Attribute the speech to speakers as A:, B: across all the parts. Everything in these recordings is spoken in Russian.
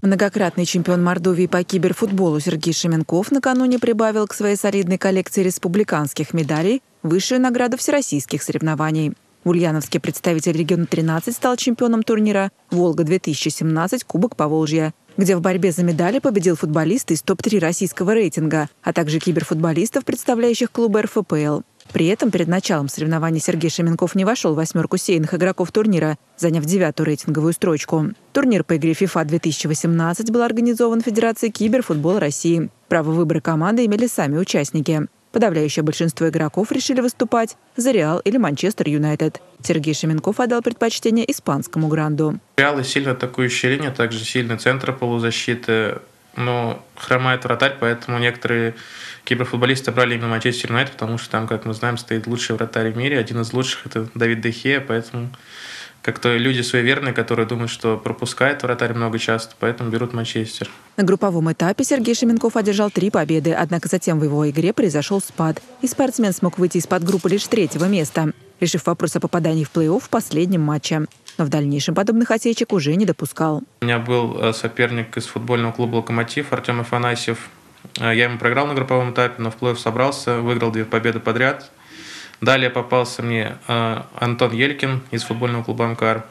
A: Многократный чемпион Мордовии по киберфутболу Сергей Шеменков накануне прибавил к своей солидной коллекции республиканских медалей высшую награду всероссийских соревнований. В Ульяновске представитель региона 13 стал чемпионом турнира «Волга-2017. Кубок Поволжья», где в борьбе за медали победил футболист из топ-3 российского рейтинга, а также киберфутболистов, представляющих клубы РФПЛ. При этом перед началом соревнований Сергей Шеменков не вошел в восьмерку сеянных игроков турнира, заняв 9-ю рейтинговую строчку. Турнир по игре FIFA 2018 был организован Федерацией киберфутбола России. Право выбора команды имели сами участники. Подавляющее большинство игроков решили выступать за Реал или Манчестер Юнайтед. Сергей Шеменков отдал предпочтение испанскому гранду.
B: Реал сильно атакующая линия, также сильный центр полузащиты, но хромает вратарь, поэтому некоторые киберфутболисты брали именно Манчестер Юнайтед, потому что там, как мы знаем, стоит лучший вратарь в мире. Один из лучших – это Давид де Хеа, поэтому как-то люди суеверные, которые думают, что пропускает вратарь много часто, поэтому берут Манчестер.
A: На групповом этапе Сергей Шеменков одержал 3 победы, однако затем в его игре произошел спад, и спортсмен смог выйти из-под группы лишь 3-го места, решив вопрос о попадании в плей-офф в последнем матче. Но в дальнейшем подобных осечек уже не допускал.
B: У меня был соперник из футбольного клуба «Локомотив» Артем Афанасьев. Я ему проиграл на групповом этапе, но в плей-офф собрался, выиграл 2 победы подряд. Далее попался мне Антон Елькин из футбольного клуба «Амкар».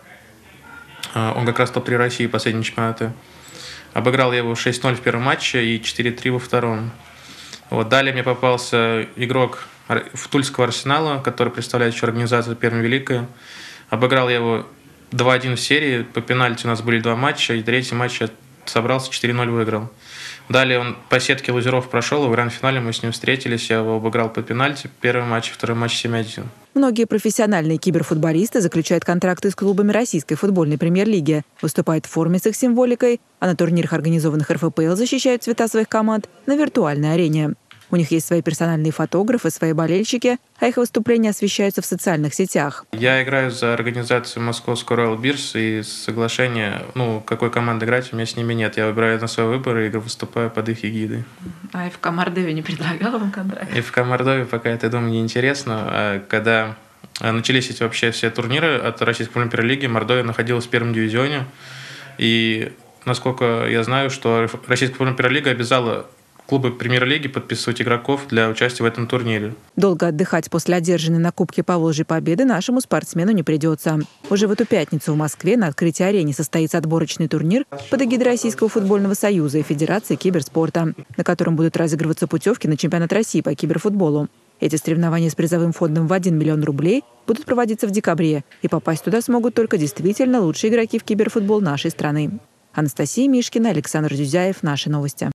B: Он как раз топ-3 России последние чемпионаты. Обыграл я его 6-0 в первом матче и 4-3 во втором. Далее мне попался игрок Тульского Арсенала, который представляет еще организацию «Пермь Великая». Обыграл я его 2-1 в серии. По пенальти у нас были 2 матча, и 3-й матч я собрался, 4-0 выиграл. Далее он по сетке лузеров прошел, и в гранд-финале мы с ним встретились. Я его обыграл по пенальти. Первый матч, второй матч 7-1.
A: Многие профессиональные киберфутболисты заключают контракты с клубами российской футбольной премьер-лиги, выступают в форме с их символикой, а на турнирах, организованных РФПЛ, защищают цвета своих команд на виртуальной арене. У них есть свои персональные фотографы, свои болельщики, а их выступления освещаются в социальных сетях.
B: Я играю за организацию московского Royal Bears, и соглашения, какой командой играть, у меня с ними нет. Я выбираю на свой выбор и выступаю под их эгидой.
A: А ФК Мордовия не предлагала вам контракт?
B: ФК Мордовия пока это, думаю, неинтересно. А когда начались эти вообще все турниры от российской премьер-лиги, Мордовия находилась в первом дивизионе. И, насколько я знаю, что российская премьер-лига обязала клубы премьер-лиги подписывать игроков для участия в этом турнире.
A: Долго отдыхать после одержанной на Кубке Поволжья победы нашему спортсмену не придется. Уже в эту пятницу в Москве на открытии арены состоится отборочный турнир под эгидой Российского футбольного союза и Федерации киберспорта, на котором будут разыгрываться путевки на чемпионат России по киберфутболу. Эти соревнования с призовым фондом в 1 миллион рублей будут проводиться в декабре, и попасть туда смогут только действительно лучшие игроки в киберфутбол нашей страны. Анастасия Мишкина, Александр Зюзяев. Наши новости.